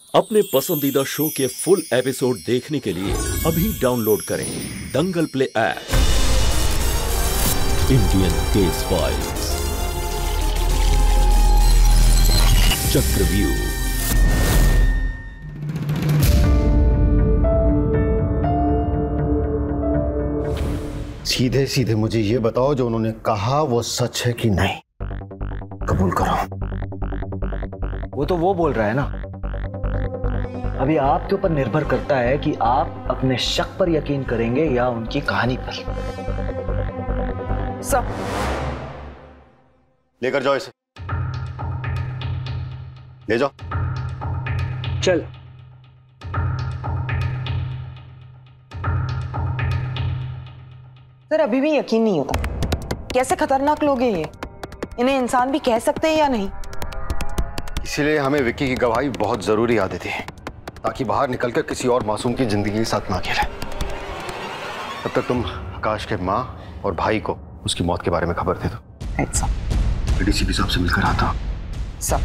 अपने पसंदीदा शो के फुल एपिसोड देखने के लिए अभी डाउनलोड करें Dangal play app. Indian case files, Chakravyuh. सीधे सीधे मुझे ये बताओ, जो उन्होंने कहा वो सच है कि नहीं? कबूल करो। वो तो वो बोल रहा है ना। अभी आपके ऊपर निर्भर करता है कि आप अपने शक पर यकीन करेंगे या उनकी कहानी पर। सब लेकर जाओ इसे, ले जाओ। चल। सर अभी भी यकीन नहीं होता, कैसे खतरनाक लोग हैं ये। इन्हें इंसान भी कह सकते हैं या नहीं? इसीलिए हमें विक्की की गवाही बहुत जरूरी याद थी, ताकि बाहर निकलकर किसी और मासूम की जिंदगी के साथ ना खेले। तब तक तुम आकाश के माँ और भाई को उसकी मौत के बारे में खबर दे दो। डीसीपी साहब से मिलकर आता हूँ। सब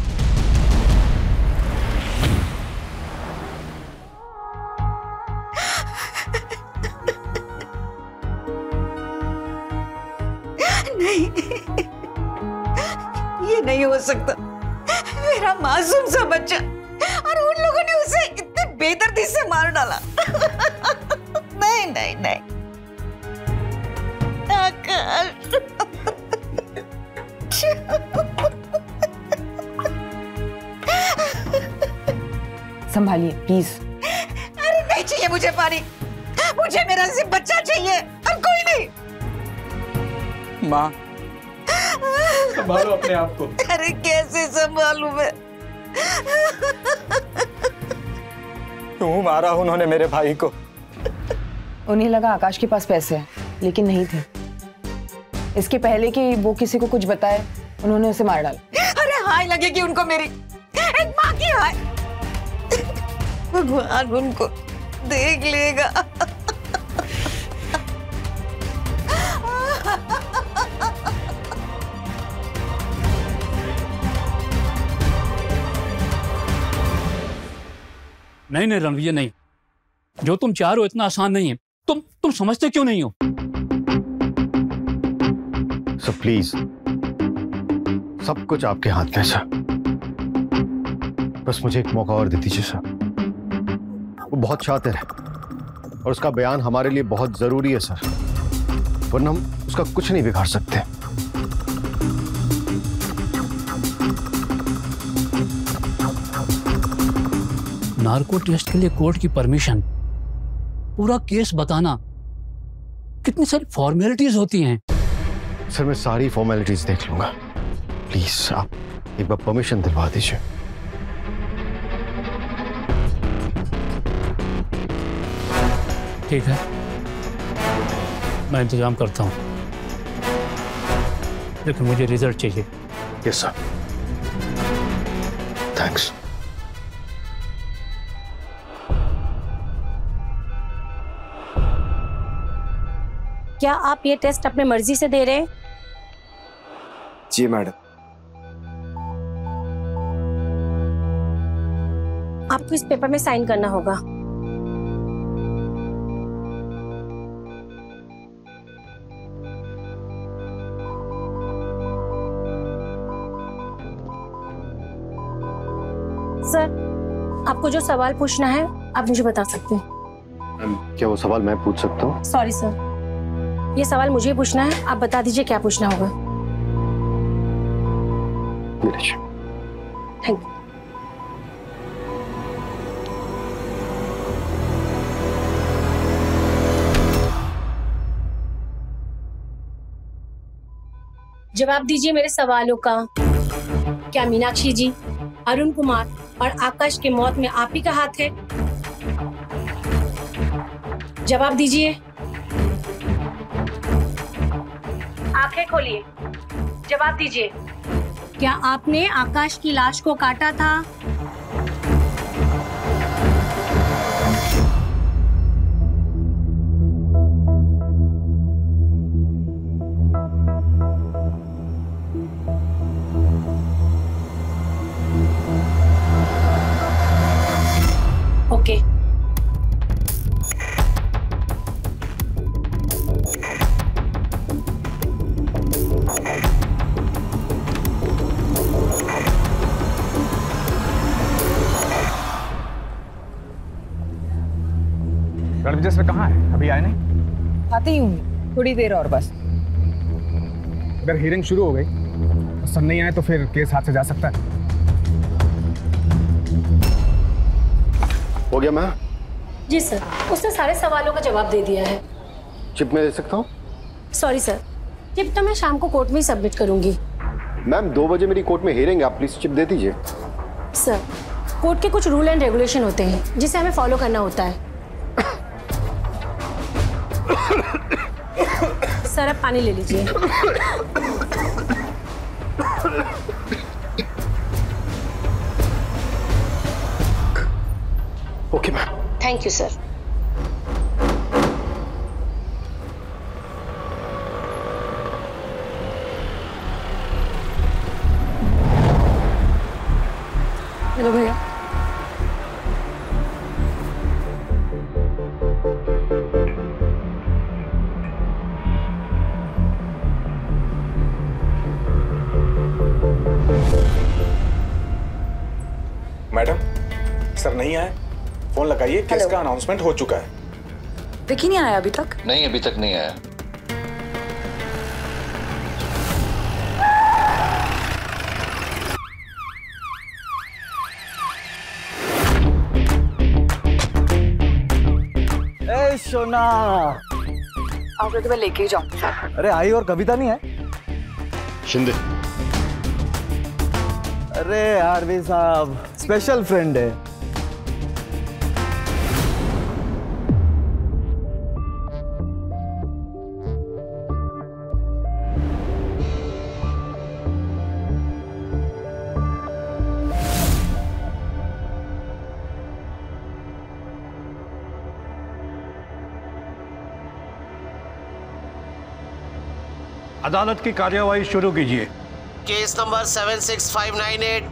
नहीं, ये नहीं हो सकता। मेरा मासूम सा बच्चा, और उन लोगों ने उसे इतने बेदर्दी से मार डाला। नहीं नहीं नहीं आकाश। संभालिए प्लीज। अरे नहीं चाहिए मुझे पानी, मुझे मेरा सिर्फ बच्चा चाहिए और कोई नहीं। माँ, संभालो अपने आप को। अरे कैसे संभालूं मैं? क्यों मारा उन्होंने मेरे भाई को? उन्हें लगा आकाश के पास पैसे हैं, लेकिन नहीं थे। इसके पहले कि वो किसी को कुछ बताए, उन्होंने उसे मार डाला। अरे हाय लगेगी उनको मेरी, एक माँ की हाय। भगवान उनको देख लेगा। नहीं नहीं रणवीर, नहीं। जो तुम चाह रहे हो इतना आसान नहीं है। तुम समझते क्यों नहीं हो? सर प्लीज, सब कुछ आपके हाथ में सर। बस मुझे एक मौका और दे दीजिए सर। वो बहुत शातिर है और उसका बयान हमारे लिए बहुत जरूरी है सर, वरना हम उसका कुछ नहीं बिगाड़ सकते। नार्को टेस्ट के लिए कोर्ट की परमिशन, पूरा केस बताना, कितनी सारी फॉर्मेलिटीज होती हैं। सर मैं सारी फॉर्मेलिटीज देख लूंगा। प्लीज आप एक बार परमिशन दिलवा दीजिए। ठीक है, मैं इंतजाम करता हूँ, लेकिन मुझे रिजल्ट चाहिए। Yes sir. थैंक्स। क्या आप ये टेस्ट अपने मर्जी से दे रहे हैं? जी मैडम। आपको इस पेपर में साइन करना होगा। सर, आपको जो सवाल पूछना है आप मुझे बता सकते हैं। क्या वो सवाल मैं पूछ सकता हूँ? सॉरी सर, ये सवाल मुझे पूछना है, आप बता दीजिए क्या पूछना होगा। Thank you. जवाब दीजिए मेरे सवालों का। क्या मीनाक्षी जी, अरुण कुमार और आकाश की मौत में आप ही का हाथ है? जवाब दीजिए। आंखें खोलिए, जवाब दीजिए। क्या आपने आकाश की लाश को काटा था? ओके। रणविजय सर कहाँ है? अभी आए नहीं? आते ही होंगे, थोड़ी देर और बस। अगर हियरिंग शुरू हो गई तो सर नहीं आए तो फिर केस हाथ से जा सकता है। हो गया मैम? जी सर, उसने सारे सवालों का जवाब दे दिया है। चिप में दे सकता हूँ? सॉरी सर, चिप तो मैं शाम को कोर्ट में ही सबमिट करूंगी। मैम 2 बजे मेरी कोर्ट में हियरिंग है, आप प्लीज चिप दे दीजिए। सर, कोर्ट के कुछ रूल एंड रेगुलेशन होते हैं जिसे हमें फॉलो करना होता है। सर आप पानी ले लीजिए। Okay ma'am. Thank you sir. Hello भैया। मैडम, सर नहीं आए? फोन लगाइए, केस का अनाउंसमेंट हो चुका है। विकी नहीं आया अभी तक? नहीं, अभी तक नहीं आया। ए सोना, आप लोग मैं लेके ही जाऊँ। अरे आई और कविता नहीं है? शिंदे। अरे आरवी साहब, स्पेशल फ्रेंड है। अदालत की कार्यवाही शुरू कीजिए। Case number 76598।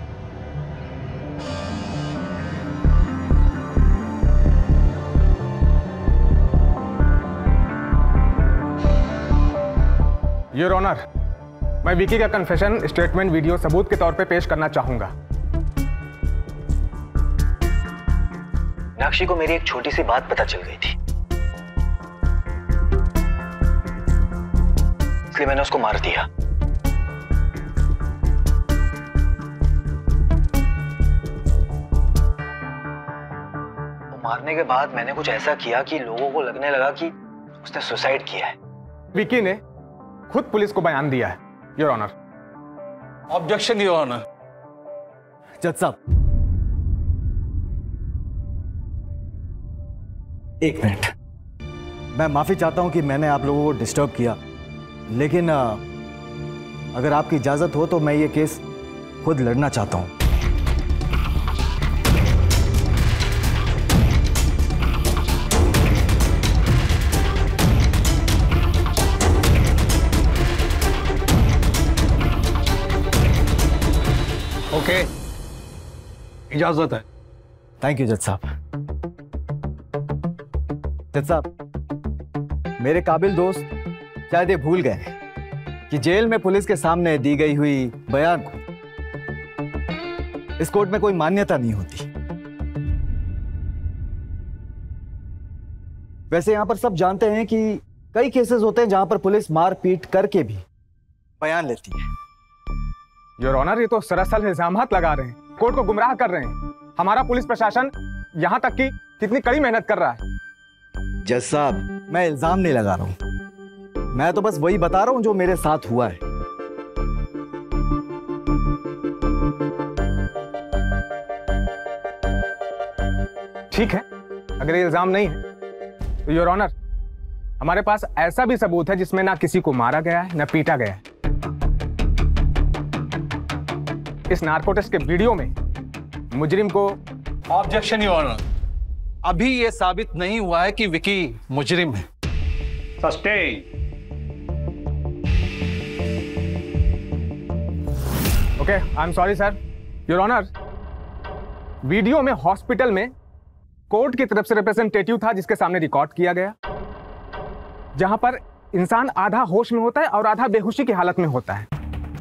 योर ऑनर, मैं विकी का कन्फेशन स्टेटमेंट वीडियो सबूत के तौर पे पेश करना चाहूंगा। मीनाक्षी को मेरी एक छोटी सी बात पता चल गई थी, इसलिए मैंने उसको मार दिया। वो मारने के बाद मैंने कुछ ऐसा किया कि लोगों को लगने लगा कि उसने सुसाइड किया है। विकी ने खुद पुलिस को बयान दिया है, your honour. Objection your honour. जज साहब, एक मिनट, मैं माफी चाहता हूं कि मैंने आप लोगों को डिस्टर्ब किया, लेकिन अगर आपकी इजाजत हो तो मैं ये केस खुद लड़ना चाहता हूं। ओके, इजाजत है। थैंक यू जज साहब। जज साहब, मेरे काबिल दोस्त शायद ये भूल गए कि जेल में पुलिस के सामने दी गई हुई बयान को इस कोर्ट में कोई मान्यता नहीं होती। वैसे यहां पर सब जानते हैं कि कई केसेस होते हैं जहां पर पुलिस मार पीट करके भी बयान लेती है। योर ऑनर, ये तो सरासर इल्जामात लगा रहे हैं, कोर्ट को गुमराह कर रहे हैं। हमारा पुलिस प्रशासन यहां तक कि कितनी कड़ी मेहनत कर रहा है। जज साहब, मैं इल्जाम नहीं लगा रहा हूं, मैं तो बस वही बता रहा हूं जो मेरे साथ हुआ है। ठीक है, अगर ये इल्जाम नहीं है तो योर ऑनर, हमारे पास ऐसा भी सबूत है जिसमें ना किसी को मारा गया है ना पीटा गया है। इस नार्को टेस्ट के वीडियो में मुजरिम को। Objection your honour. अभी यह साबित नहीं हुआ है कि विकी मुजरिम है। Sustain. Okay, I am sorry sir. Your honour, video में हॉस्पिटल में कोर्ट की तरफ से रिप्रेजेंटेटिव था जिसके सामने रिकॉर्ड किया गया, जहां पर इंसान आधा होश में होता है और आधा बेहोशी की हालत में होता है।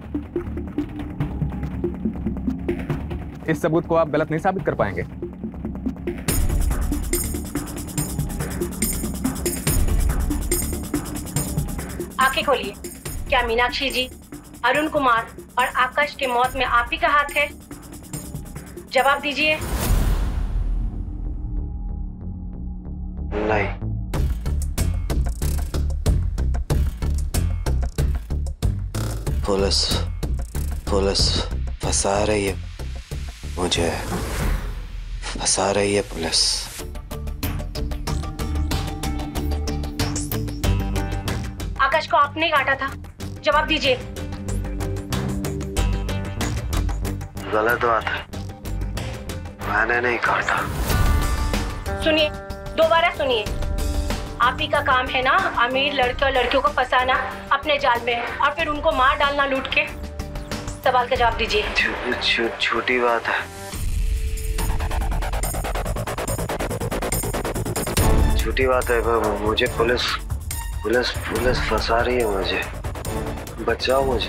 इस सबूत को आप गलत नहीं साबित कर पाएंगे। आंखें खोलिए। क्या मीनाक्षी जी, अरुण कुमार और आकाश की मौत में आप ही का हाथ है? जवाब दीजिए। नहीं। पुलिस फंसा रही है मुझे, फंसा रही है पुलिस। आकाश को आपने काटा था, जवाब दीजिए। गलत बात है, मैंने नहीं काटा। सुनिए, दोबारा सुनिए। आप ही का काम है ना अमीर लड़के और लड़कियों को फंसाना अपने जाल में और फिर उनको मार डालना लूट के। सवाल का जवाब दीजिए। छोटी बात है, छोटी बात है। मुझे पुलिस फंसा रही है मुझे, बचाओ मुझे।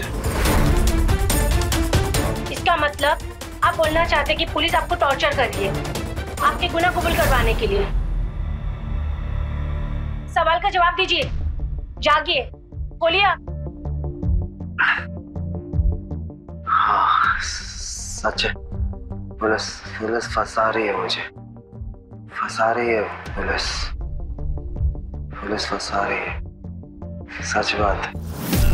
इसका मतलब आप बोलना चाहते कि पुलिस आपको टॉर्चर कर रही है आपके गुनाह कबूल करवाने के लिए। सवाल का जवाब दीजिए, जागिए, बोलिए। हाँ सच है, पुलिस फंसा रही है मुझे, फंसा रही है पुलिस फंसा रही है, सच बात है।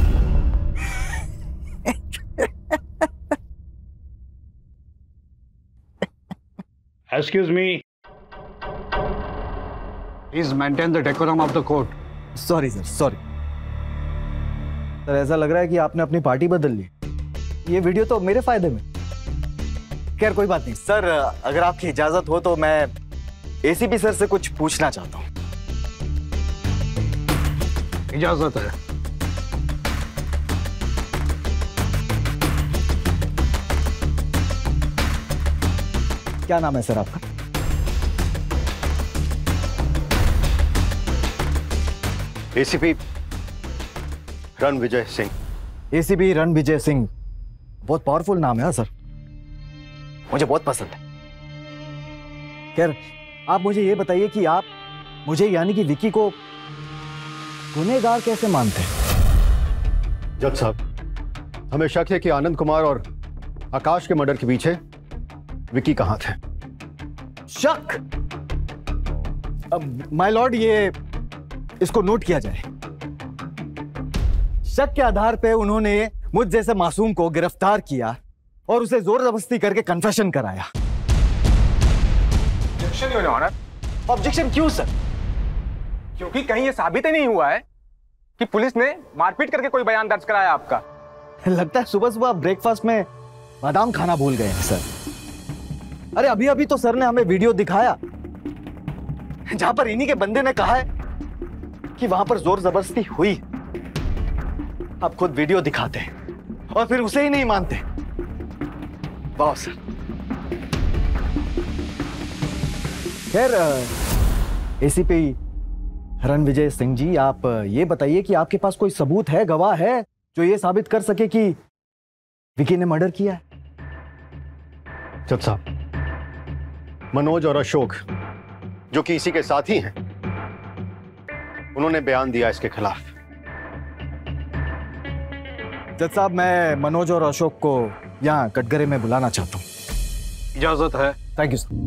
Excuse me. Please maintain the decorum of the court. Sorry sir, sorry sir. ऐसा लग रहा है कि आपने अपनी पार्टी बदल ली। ये वीडियो तो मेरे फायदे में। खैर कोई बात नहीं सर, अगर आपकी इजाजत हो तो मैं एसीपी सर से कुछ पूछना चाहता हूँ। इजाजत है। क्या नाम है सर आपका? एसीपी रणविजय सिंह। एसीपी रणविजय सिंह, बहुत पावरफुल नाम है सर, मुझे बहुत पसंद है। खैर आप मुझे ये बताइए कि आप मुझे यानी कि विक्की को गुनहगार कैसे मानते हैं? जज साहब, हमें शक है कि आनंद कुमार और आकाश के मर्डर के पीछे विक्की कहां थे। शक? माय लॉर्ड, ये इसको नोट किया जाए। शक के आधार पे उन्होंने मुझ जैसे मासूम को गिरफ्तार किया और उसे जोर जबरदस्ती करके कन्फेशन कराया। Objection your honour. ऑब्जेक्शन क्यों सर? क्योंकि कहीं ये साबित ही नहीं हुआ है कि पुलिस ने मारपीट करके कोई बयान दर्ज कराया आपका। लगता है सुबह सुबह ब्रेकफास्ट में बादाम खाना भूल गए हैं सर। अरे अभी अभी तो सर ने हमें वीडियो दिखाया जहां पर इन्हीं के बंदे ने कहा है कि वहां पर जोर जबरदस्ती हुई। आप खुद वीडियो दिखाते हैं और फिर उसे ही नहीं मानते। वाह सर। खैर एसीपी रणविजय सिंह जी, आप ये बताइए कि आपके पास कोई सबूत है, गवाह है जो ये साबित कर सके कि विकी ने मर्डर किया है? जज साहब, मनोज और अशोक जो कि इसी के साथी हैं, उन्होंने बयान दिया इसके खिलाफ। जज साहब, मैं मनोज और अशोक को यहाँ कटघरे में बुलाना चाहता हूँ। इजाजत है। Thank you sir.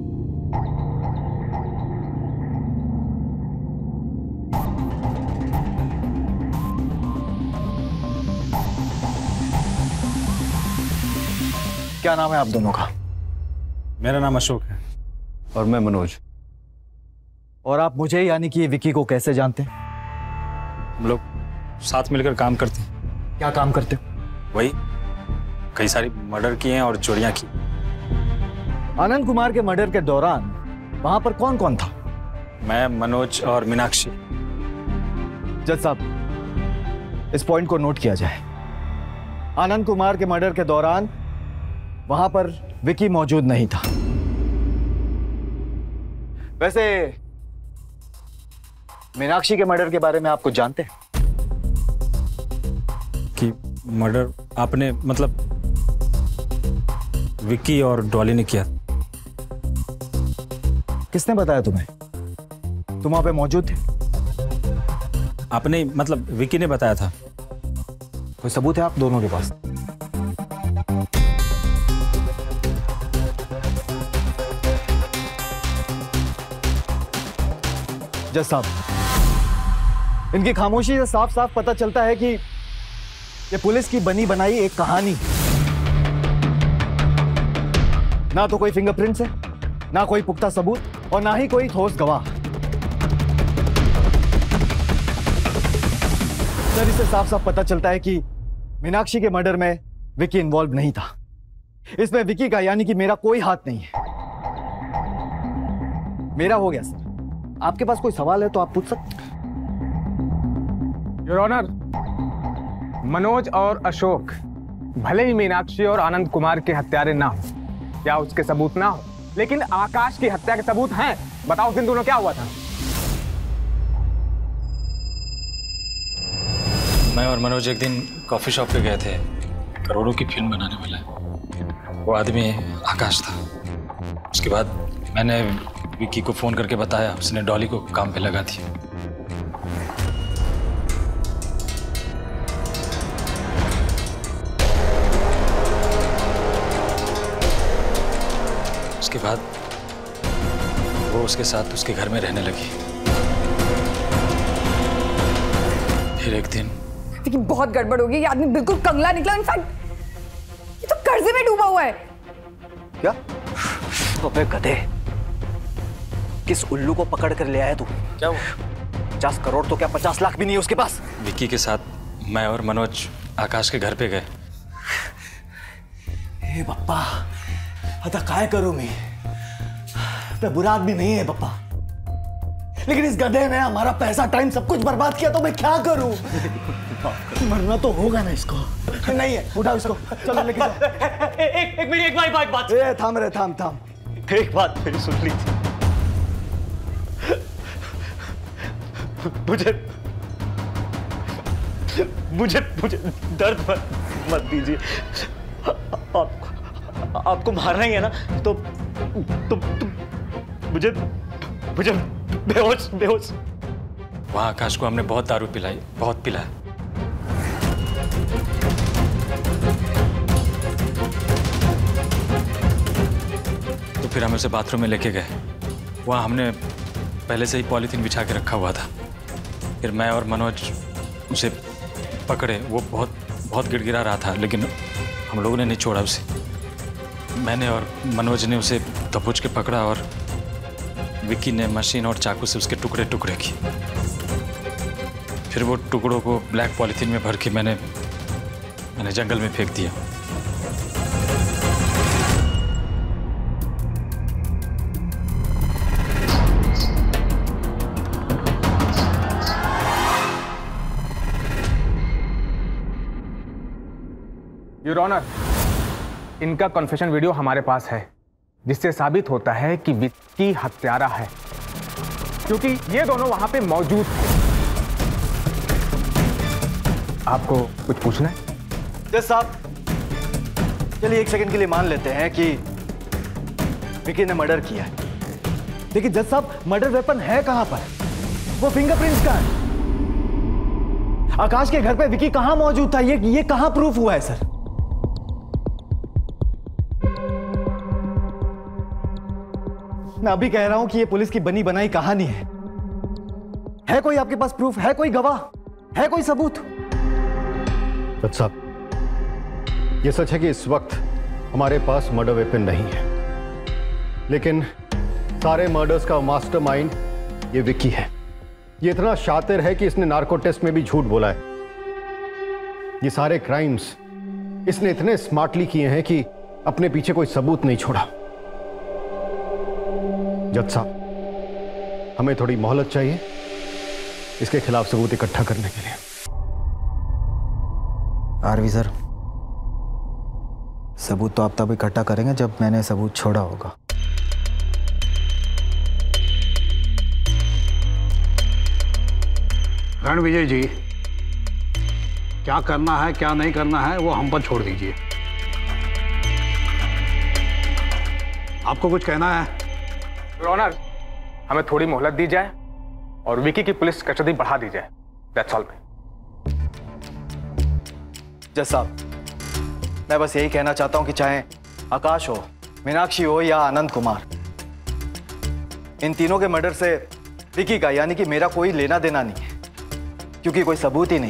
क्या नाम है आप दोनों का? मेरा नाम अशोक है। और मैं मनोज। और आप मुझे यानी कि विक्की को कैसे जानते हैं? हम लोग साथ मिलकर काम करते हैं। क्या काम करते हो? वही कई सारी मर्डर किए हैं और चोरियां की। आनंद कुमार के मर्डर के दौरान वहां पर कौन कौन था? मैं, मनोज और मीनाक्षी। जज साहब, इस पॉइंट को नोट किया जाए। आनंद कुमार के मर्डर के दौरान वहां पर विक्की मौजूद नहीं था। वैसे मीनाक्षी के मर्डर के बारे में आप कुछ जानते हैं? कि मर्डर आपने मतलब विक्की और डॉली ने किया? किसने बताया तुम्हें? तुम वहां पे मौजूद थे? आपने मतलब विक्की ने बताया था। कोई सबूत है आप दोनों के पास? जज साहब, इनकी खामोशी से साफ साफ पता चलता है कि ये पुलिस की बनी बनाई एक कहानी। ना तो कोई फिंगरप्रिंट्स है, ना कोई पुख्ता सबूत, और ना ही कोई ठोस गवाह। सर, इससे साफ साफ पता चलता है कि मीनाक्षी के मर्डर में विक्की इन्वॉल्व नहीं था। इसमें विक्की का यानी कि मेरा कोई हाथ नहीं है। मेरा हो गया सर। आपके पास कोई सवाल है तो आप पूछ सकते हैं। योर ऑनर, मनोज और अशोक भले ही मीनाक्षी और आनंद कुमार के हत्यारे ना हो या उसके सबूत ना हो, लेकिन आकाश की हत्या के सबूत हैं। बताओ उस दिन दोनों क्या हुआ था? मैं और मनोज एक दिन कॉफी शॉप पे गए थे। करोड़ों की फिल्म बनाने वाला है। वो आदमी आकाश था। उसके बाद मैंने विक्की को फोन करके बताया, उसने डॉली को काम पे लगा दिया। उसके बाद वो उसके साथ उसके घर में रहने लगी। फिर एक दिन लेकिन बहुत गड़बड़ होगी। ये आदमी बिल्कुल कंगला निकला। इनफैक्ट ये तो कर्जे में डूबा हुआ है। क्या? तो बे गधे, किस उल्लू को पकड़ कर ले आया तू? क्या हुआ? 50 करोड़ तो क्या 50 लाख भी नहीं है उसके पास। विक्की के साथ मैं और मनोज आकाश के घर पे गए। हे पप्पा, अता काय करूं मैं बुरा आदमी नहीं है पप्पा, लेकिन इस गधे ने हमारा पैसा, टाइम, सब कुछ बर्बाद किया। तो मैं क्या करूं? मरना तो होगा ना इसको। नहीं है, उठाओ इसको, चलो लेके जाओ। एक बात। थाम रे, थाम। एक बात मेरी सुन लीजिए। मुझे दर्द मत दीजिए। आपको मारना ही है ना, तो मुझे बेहोश। वहां आकाश को हमने बहुत दारू पिलाई, बहुत पिलाया। तो फिर हम उसे बाथरूम में लेके गए। वहां हमने पहले से ही पॉलीथीन बिछा के रखा हुआ था। फिर मैं और मनोज उसे पकड़े। वो बहुत गिड़गिड़ा रहा था, लेकिन हम लोगों ने नहीं छोड़ा उसे। मैंने और मनोज ने उसे दबोच के पकड़ा और विक्की ने मशीन और चाकू से उसके टुकड़े किए। फिर वो टुकड़ों को ब्लैक पॉलीथीन में भर के मैंने जंगल में फेंक दिया। योर ऑनर, इनका कन्फेशन वीडियो हमारे पास है, जिससे साबित होता है कि विक्की हत्यारा है, क्योंकि ये दोनों वहां पे मौजूद थे। आपको कुछ पूछना है? जज साहब, चलिए एक सेकंड के लिए मान लेते हैं कि विक्की ने मर्डर किया है, लेकिन जज साहब, मर्डर वेपन है कहां पर? वो फिंगरप्रिंट्स का है। आकाश के घर पे विक्की कहां मौजूद था? ये कहां प्रूफ हुआ है सर? मैं अभी कह रहा हूं कि ये पुलिस की बनी बनाई कहानी है। कोई आपके पास प्रूफ है? कोई गवाह है? कोई सबूत? जज साहब, ये सच है कि इस वक्त हमारे पास मर्डर वेपन नहीं है, लेकिन सारे मर्डर्स का मास्टरमाइंड ये विक्की है। ये इतना शातिर है कि इसने नार्को टेस्ट में भी झूठ बोला है। ये सारे क्राइम्स इसने इतने स्मार्टली किए हैं कि अपने पीछे कोई सबूत नहीं छोड़ा। जज साहब, हमें थोड़ी मोहलत चाहिए इसके खिलाफ सबूत इकट्ठा करने के लिए। आरवी सर, सबूत तो आप तब इकट्ठा करेंगे जब मैंने सबूत छोड़ा होगा। रणविजय जी, क्या करना है क्या नहीं करना है वो हम पर छोड़ दीजिए। आपको कुछ कहना है? योर ऑनर, हमें थोड़ी मोहलत दी जाए और विकी की पुलिस कस्टडी बढ़ा दी जाए। That's all. जज साहब, मैं बस यही कहना चाहता हूं कि चाहे आकाश हो, मीनाक्षी हो या आनंद कुमार, इन तीनों के मर्डर से विकी का यानी कि मेरा कोई लेना देना नहीं है, क्योंकि कोई सबूत ही नहीं।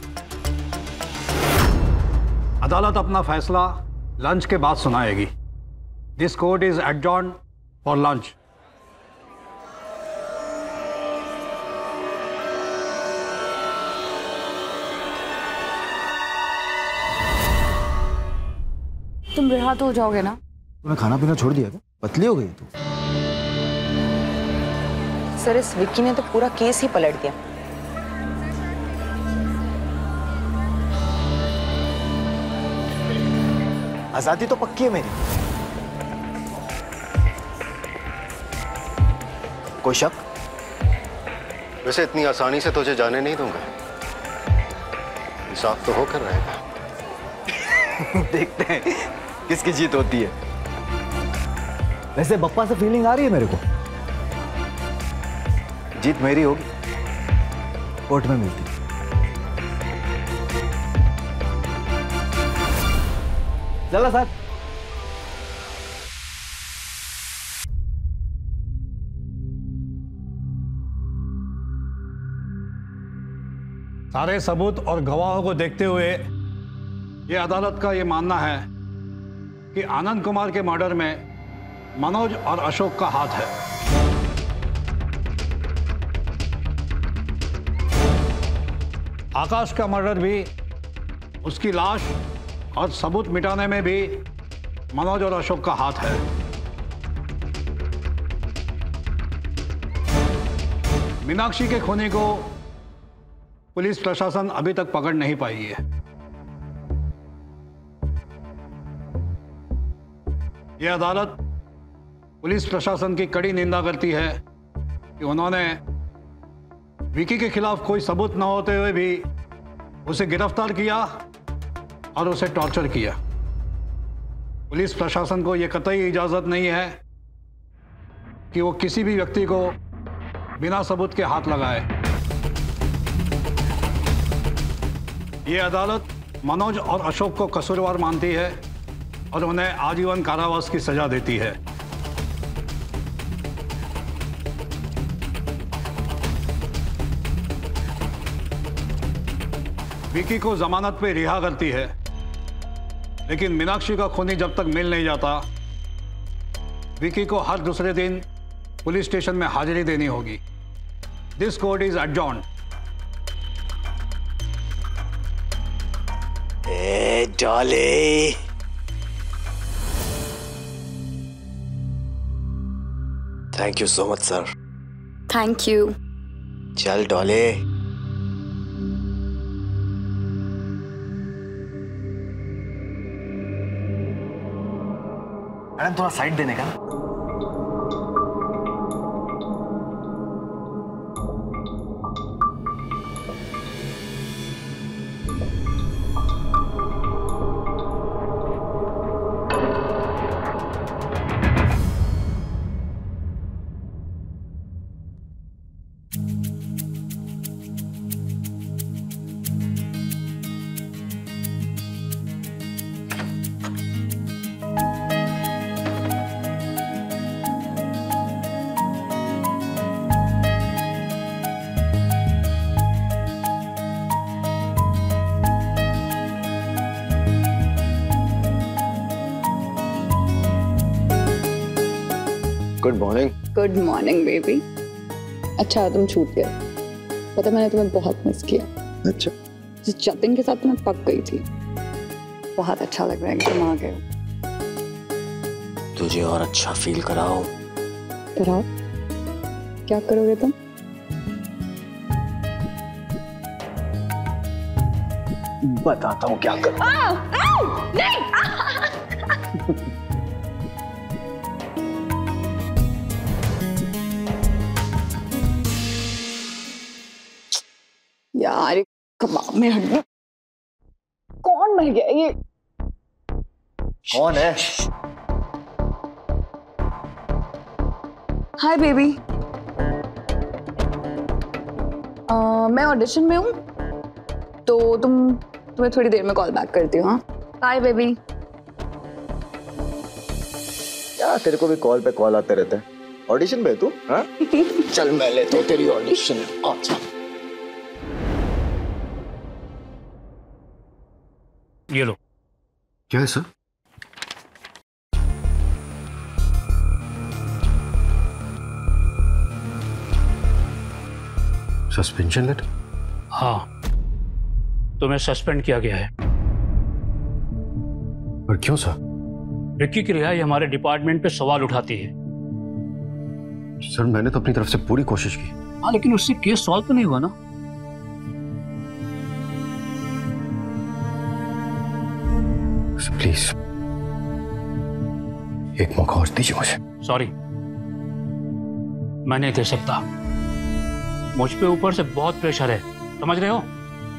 अदालत अपना फैसला लंच के बाद सुनाएगी। This court is adjourned for lunch. तुम रिहा तो हो जाओगे ना? तूने खाना पीना छोड़ दिया क्या? पतली हो गई तू? सर, इस विक्की ने तो पूरा केस ही पलट दिया। आजादी तो पक्की है मेरी। कोई शक? वैसे इतनी आसानी से तुझे जाने नहीं दूंगा। इंसाफ तो होकर रहेगा। देखते हैं किसकी जीत होती है। वैसे बप्पा से फीलिंग आ रही है मेरे को। जीत मेरी होगी, कोर्ट में मिलती। चलो सर। सारे सबूत और गवाहों को देखते हुए ये अदालत का ये मानना है कि आनंद कुमार के मर्डर में मनोज और अशोक का हाथ है। आकाश का मर्डर भी, उसकी लाश और सबूत मिटाने में भी मनोज और अशोक का हाथ है। मीनाक्षी के खूनी को पुलिस प्रशासन अभी तक पकड़ नहीं पाई है। यह अदालत पुलिस प्रशासन की कड़ी निंदा करती है कि उन्होंने विकी के खिलाफ कोई सबूत न होते हुए भी उसे गिरफ्तार किया और उसे टॉर्चर किया। पुलिस प्रशासन को यह कतई इजाजत नहीं है कि वो किसी भी व्यक्ति को बिना सबूत के हाथ लगाए। यह अदालत मनोज और अशोक को कसूरवार मानती है और उन्हें आजीवन कारावास की सजा देती है। विकी को जमानत पे रिहा करती है, लेकिन मीनाक्षी का खूनी जब तक मिल नहीं जाता, विकी को हर दूसरे दिन पुलिस स्टेशन में हाजिरी देनी होगी। This court is adjourned. Dolly, thank you so much sir. Thank you. चल डॉली। मैडम थोड़ा साइड देने का। Good morning. Good morning baby. अच्छा तुम छूट गए। पता मैंने तुम्हें बहुत मिस किया। अच्छा। जिस जतिन के साथ मैं पक गई थी, बहुत अच्छा लग रहा है कि तुम आ गए हो। तुझे और अच्छा फील कराओ। कराओ? क्या करोगे तुम? बताता हूँ क्या कर। नहीं। यार कबाब में हड्डी। कौन मर गया ये? कौन है? Hi baby. मैं ऑडिशन में हूँ तो तुम्हें थोड़ी देर में कॉल बैक करती हूँ। हाँ बाय बेबी। क्या तेरे को भी कॉल पे कॉल आते रहते हैं? ऑडिशन में तू? हाँ? चल मैं लेता हूँ तेरी ऑडिशन। अच्छा ये लो। क्या है सर? Suspension letter? हाँ, तुम्हें सस्पेंड किया गया है। पर क्यों सर? विक्की की रिहाई हमारे डिपार्टमेंट पे सवाल उठाती है। सर मैंने तो अपनी तरफ से पूरी कोशिश की। हाँ, लेकिन उससे केस सॉल्व तो नहीं हुआ ना। प्लीज एक मौका और दीजिए मुझे। सॉरी, मैं नहीं दे सकता। मुझ पे ऊपर से बहुत प्रेशर है, समझ रहे हो?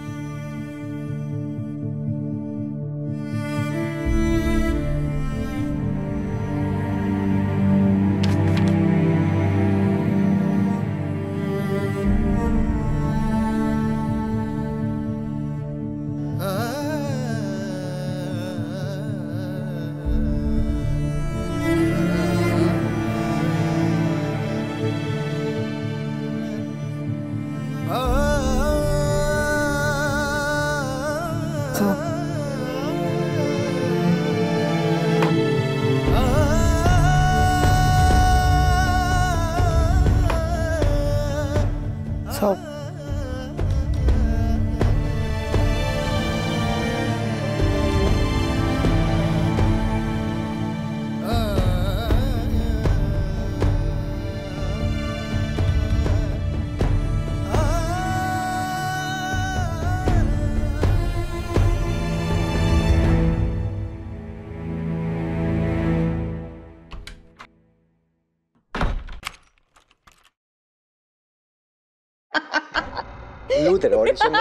लू तेरा ऑडिशन।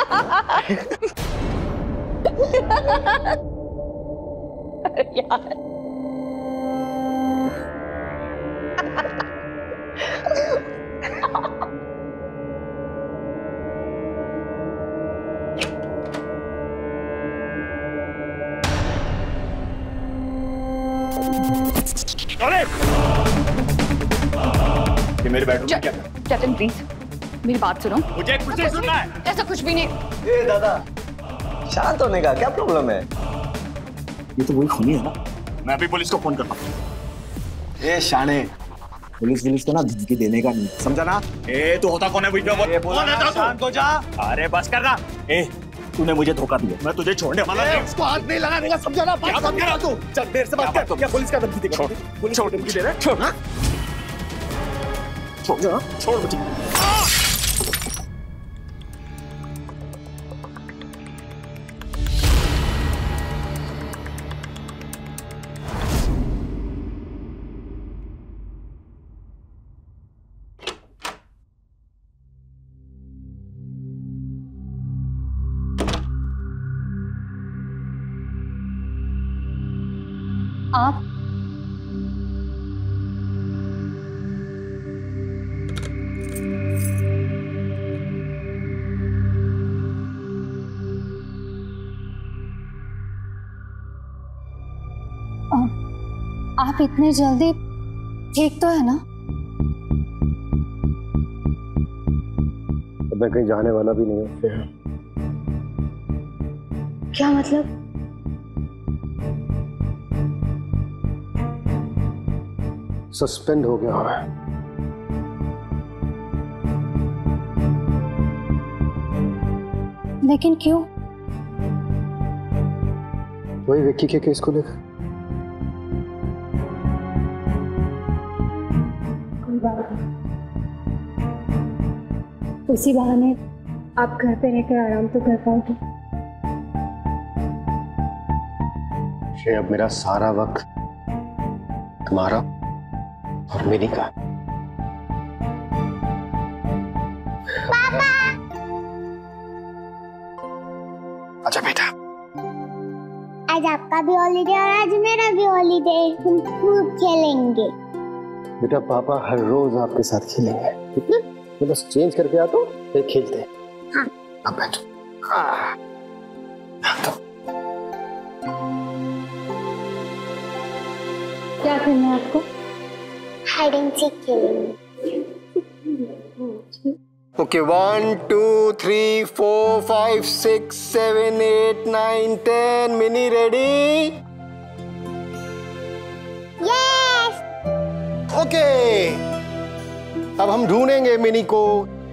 यार ये मेरे बेडरूम में क्या? कैप्टन प्लीज मेरी बात सुनो। मुझे कुछ नहीं सुनना है। ऐसा कुछ भी नहीं। ए दादा, शांत होने का क्या प्रॉब्लम है? ये तो वही खूनी है ना। मैं अभी पुलिस को फोन करता हूँ। ए शाने, पुलिस को ना धमकी देने का नहीं, समझा ना? ए तू होता कौन है वीडियो बोल? शांत हो जा। अरे बस कर ना। ए तूने मुझे धोखा दिया, मैं तुझे छोड़ने वाला नहीं। इसको हाथ नहीं लगाने का, समझा ना? क्या बात कर रहा तू? चल देर से बात कर। क्या पुलिस का धमकी देगा? पुलिस को धमकी दे रहा है? छोड़ मुझे। आप आप इतने जल्दी ठीक तो है ना? अब मैं कहीं जाने वाला भी नहीं हूँ। क्या मतलब? सस्पेंड हो गया है। लेकिन क्यों? वही विक्की के केस को लेकर। कोई बात नहीं, उसी बहाने आप घर पे रहकर आराम तो कर पाओगे। अब मेरा सारा वक्त तुम्हारा और मिनी का। पापा आज आपका भी हॉलीडे और आज मेरा भी हॉलीडे, हम खूब खेलेंगे। बेटा पापा हर रोज आपके साथ खेलेंगे, ठीक है? मैं बस चेंज करके आता हूँ, फिर खेलते हैं। हाँ। अब बैठो। हाँ। क्या करना है आपको? हाइड एंड सीक खेलेंगे। Okay 1 2 3 4 5 6 7 8 9 10 Mini ready? Yes. Okay, अब हम ढूंढेंगे मिनी को।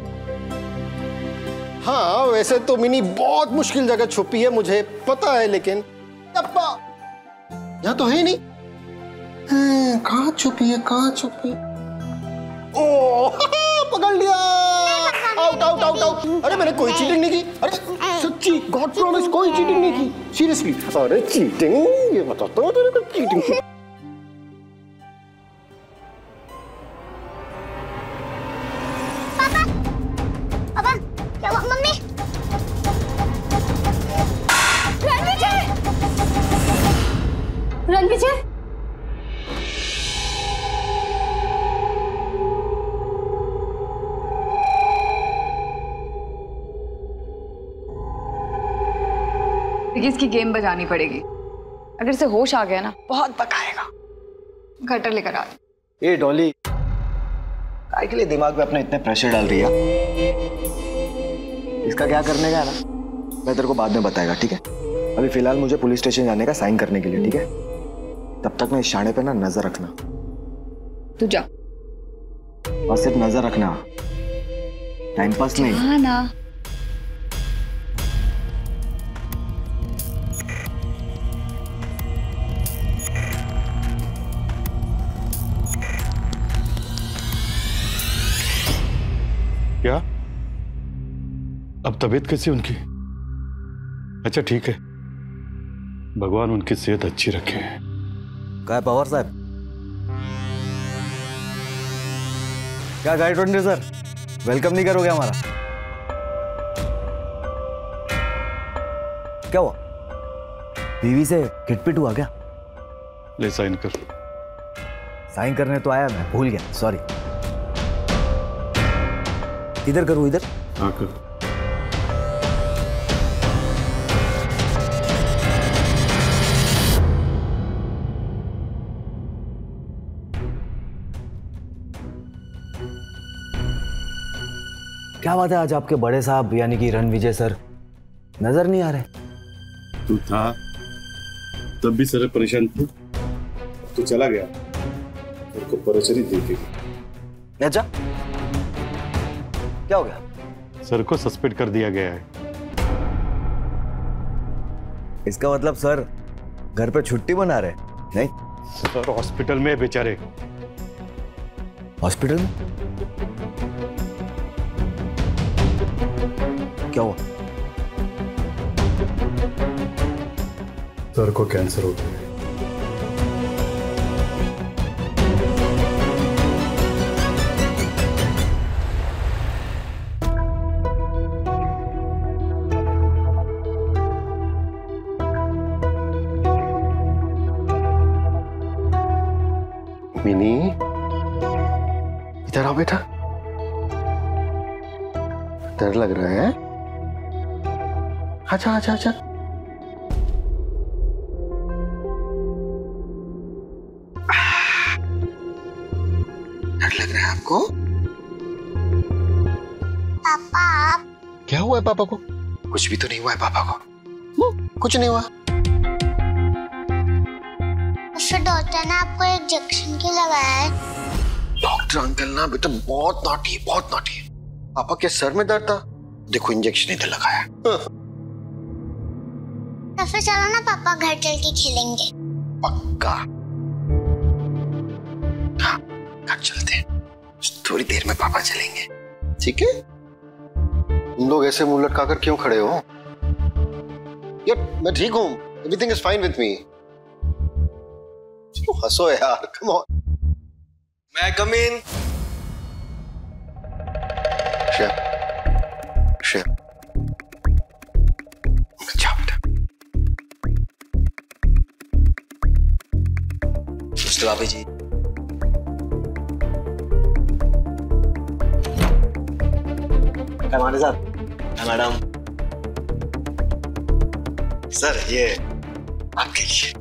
हाँ वैसे तो मिनी बहुत मुश्किल जगह छुपी है, मुझे पता है, लेकिन यहाँ तो है ही नहीं। कहाँ छुपी है, कहाँ छुपी? ओ पकड़ लिया। Out out out out. अरे मैंने कोई चीटिंग नहीं की। अरे सच्ची गॉड प्रॉमिस कोई चीटिंग नहीं की, सीरियसली। अरे चीटिंग, ये बताता हूँ तेरे को चीटिंग। पापा क्या हुआ? मम्मी रणविजय, इसकी गेम बजानी पड़ेगी। अगर इसे होश आ गया ना बहुत पकाएगा। गटर लेकर आ। ए डॉली, काय के लिए दिमाग पे अपने इतने प्रेशर डाल रही है? इसका क्या करने का है ना, मैं तेरे को बाद में बताएगा, ठीक है? अभी फिलहाल मुझे पुलिस स्टेशन जाने का साइन करने के लिए, ठीक है? तब तक मैं इस शाणे पे ना नजर रखना। तू जा। और सिर्फ नजर रखना, टाइम पास नहीं। हाँ ना। क्या? अब तबीयत कैसी उनकी? अच्छा ठीक है, भगवान उनकी सेहत अच्छी रखे। क्या है पवार साहब? क्या गाइड रंडे सर, वेलकम नहीं करोगे हमारा? क्या हुआ? बीवी से खिटपिट हुआ क्या? ले साइन कर। साइन करने तो आया, मैं भूल गया, सॉरी। इधर करूँ, इधर? हाँ कर। क्या बात है, आज आपके बड़े साहब यानी कि रणविजय सर नजर नहीं आ रहे? तू था तब भी सर परेशान थे, तू चला गया उनको परेशानी देखेगी। अच्छा क्या हो गया? सर को सस्पेंड कर दिया गया है। इसका मतलब सर घर पे छुट्टी मना रहे? नहीं सर हॉस्पिटल में बेचारे। हॉस्पिटल में? क्या हुआ? सर को कैंसर हो गया। मिनी इधर आओ बेटा, डर लग रहा है? आजा आजा आजा। डर लग रहा है आपको? पापा क्या हुआ है पापा को? कुछ भी तो नहीं हुआ है पापा को। कुछ नहीं हुआ। फिर डॉक्टर ने आपको इंजेक्शन क्यों लगाया है? डॉक्टर अंकल ना बेटा बहुत नॉटी है, बहुत नॉटी है। पापा के सर में दर्द था, देखो इंजेक्शन इधर लगाया। तो फिर चलो ना पापा घर चल के खेलेंगे। पक्का? हाँ घर चलते हैं, थोड़ी देर में पापा चलेंगे, ठीक है? तुम लोग ऐसे मुंह लटका कर क्यों खड़े हो? यार मैं ठीक हूँ, everything is fine with me. हंसो यार, कम ऑन। मैं कम इन। भाभी जी। हमारे साथ मैडम सर, ये आपके लिए।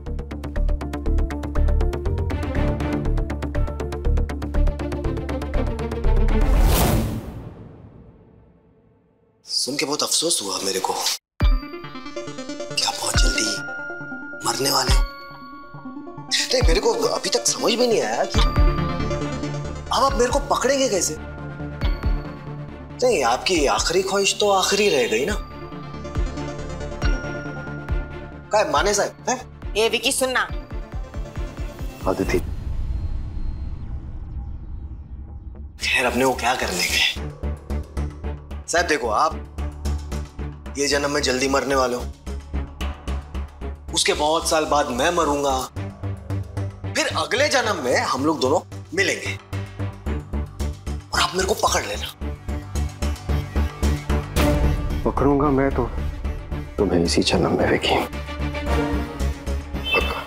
सुन के बहुत अफसोस हुआ मेरे को कि आप बहुत जल्दी मरने वाले हो। नहीं, मेरे को अभी तक समझ में नहीं आया कि अब आप मेरे को पकड़ेंगे कैसे। नहीं, आपकी आखिरी ख्वाहिश तो आखिरी रह गई ना। क्या है, माने साहब है? ये विकी सुनना। आदिति, खैर अपने को क्या करने के साहब। देखो, आप ये जन्म में जल्दी मरने वाले हो, उसके बहुत साल बाद मैं मरूंगा, फिर अगले जन्म में हम लोग दोनों मिलेंगे और आप मेरे को पकड़ लेना। पकड़ूंगा मैं तो तुम्हें इसी जन्म में विकी। पक्का।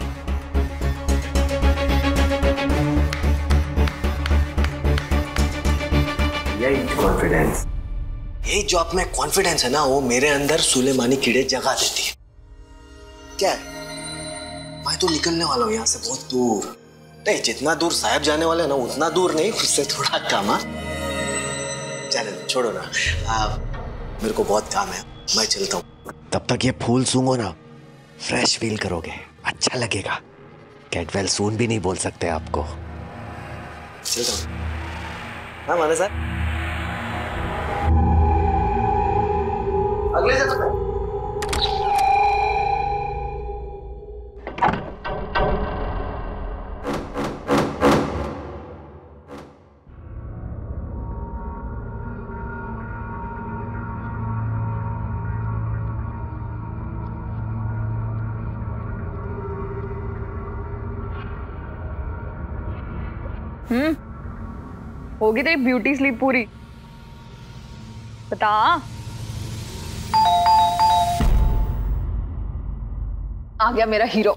यही कॉन्फिडेंस, यही जो आप में कॉन्फिडेंस है ना, वो मेरे अंदर सुलेमानी कीड़े जगा देती है। क्या है, मैं तो निकलने वाला हूं यहां से बहुत दूर। नहीं, जितना दूर साहब जाने वाले हैं ना, उतना दूर नहीं, उससे थोड़ा कम। चलो छोड़ो ना, मेरे को बहुत काम है, मैं चलता हूँ। तब तक ये फूल सूंघो ना, फ्रेश फील करोगे, अच्छा लगेगा। गेट वेल सून भी नहीं बोल सकते आपको। चलता हूँ। हाँ माने साहब, अगले जन्म में। होगी तेरी ब्यूटी स्लीप पूरी? बता। आ गया मेरा हीरो।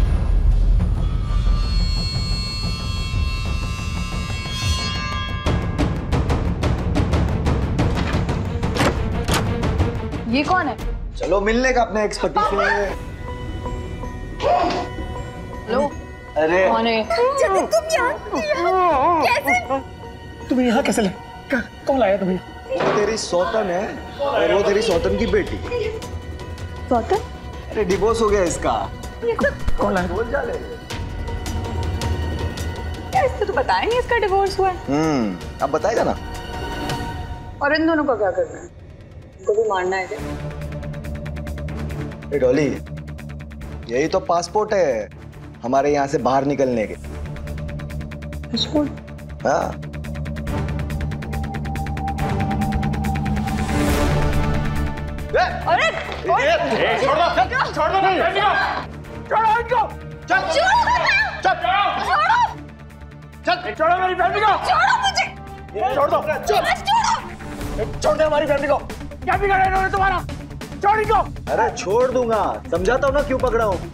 ये कौन है? चलो मिलने का अपने एक्सपर्टी से। लो। अरे कौन है? तुम यहाँ कैसे? तुम यहाँ कैसे कौन लाया तुम्हें? वो तेरी सौतन है और वो तेरी सौतन की बेटी। सौतन? अरे डिवोर्स हो गया इसका। कौन लाया? बोल जा ले। यार इससे तो बताया नहीं इसका डिवोर्स हुआ है। अब बताएगा ना। और इन दोनों को क्या करना है? इनको भी मारना है क्या? डॉली, यही तो पासपोर्ट है हमारे यहाँ से बाहर निकलने के। पासपोर्ट? हाँ। अरे छोड़ दो नहीं। छोड़ो इनको। चल छोड़ो मेरी फैमिली को। छोड़ो मुझे। छोड़ दो। छोड़ दे हमारी फैमिली को। क्या बिगाड़ा इन्होंने तुम्हारा? छोड़ इनको। अरे छोड़ दूंगा, समझाता हूँ ना क्यों पकड़ा हूँ।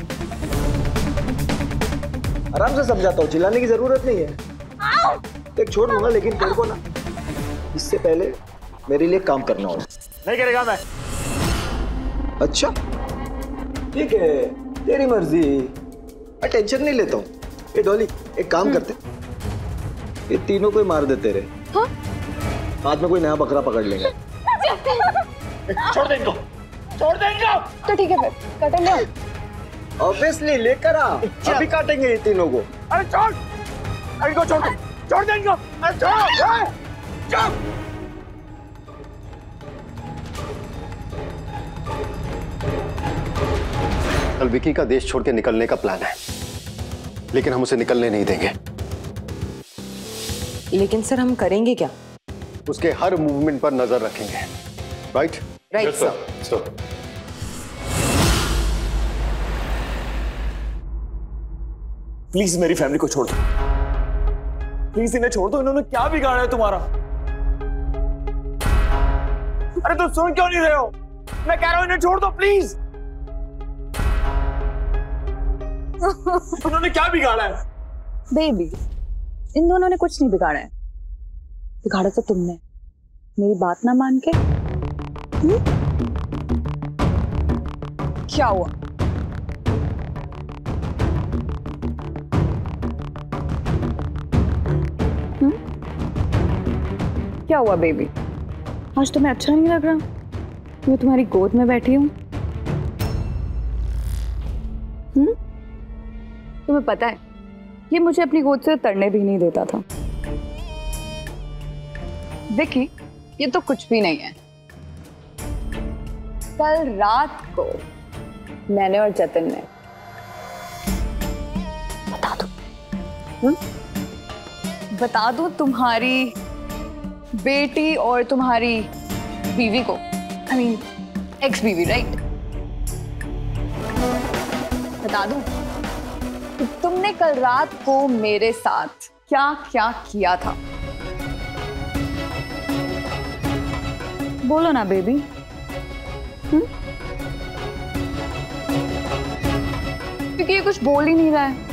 आराम से समझाता हूँ, चिल्लाने की जरूरत नहीं है। देख छोड़ दूंगा, लेकिन तेरे को ना इससे पहले मेरे लिए काम करना होगा। नहीं करेगा मैं। अच्छा ठीक है, तेरी मर्जी, मैं टेंशन नहीं लेता हूँ। ये डॉली, एक काम करते, ये तीनों को ही मार देते रहे। हाँ? बाद में कोई नया बकरा पकड़ लेंगे। छोड़ दे इनको। छोड़ दे इनको। तो ठीक है फिर काटेंगे। ऑब्वियसली लेकर आ, अभी काटेंगे ये तीनों को। अरे छोड़ इनको, छोड़ दे। छोड़ दे इनको। अरे छोड़। छोड़। कल विकी का देश छोड़ के निकलने का प्लान है, लेकिन हम उसे निकलने नहीं देंगे। लेकिन सर हम करेंगे क्या? उसके हर मूवमेंट पर नजर रखेंगे। राइट? Right sir. प्लीज मेरी फैमिली को छोड़ दो, प्लीज इन्हें छोड़ दो। इन्होंने क्या बिगाड़ा है तुम्हारा? अरे तुम सुन क्यों नहीं रहे हो? मैं कह रहा हूं इन्हें छोड़ दो प्लीज। उन्होंने क्या बिगाड़ा है? बेबी, इन दोनों ने कुछ नहीं बिगाड़ा है। बिगाड़ा तो तुमने, मेरी बात ना मान के। क्या हुआ? क्या हुआ बेबी? आज तुम्हें अच्छा नहीं लग रहा? मैं तुम्हारी गोद में बैठी हूँ। तुम्हें पता है ये मुझे अपनी गोद से उतरने भी नहीं देता था। विकी, ये तो कुछ भी नहीं है। कल रात को मैंने और जतिन ने, बता दूं तुम्हारी बेटी और तुम्हारी बीवी को, आई मीन एक्स बीवी, राइट? बता दूं कि तुमने कल रात को मेरे साथ क्या क्या किया था? बोलो ना बेबी। क्योंकि ये कुछ बोल ही नहीं रहा है।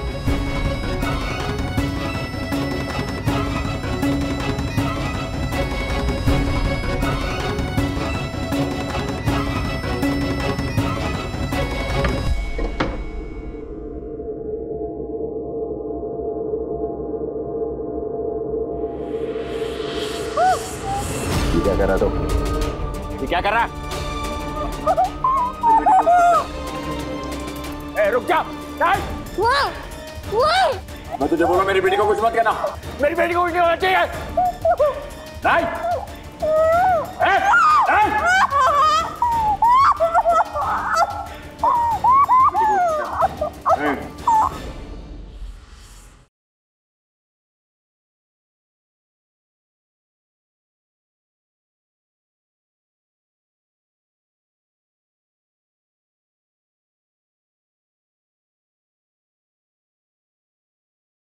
क्या कर रहा तो? ये क्या कर रहा? ए, रुक जा! मैं तुझे बोलूं मेरी बेटी को कुछ मत कहना। मेरी बेटी को कुछ नहीं होना चाहिए। नहीं।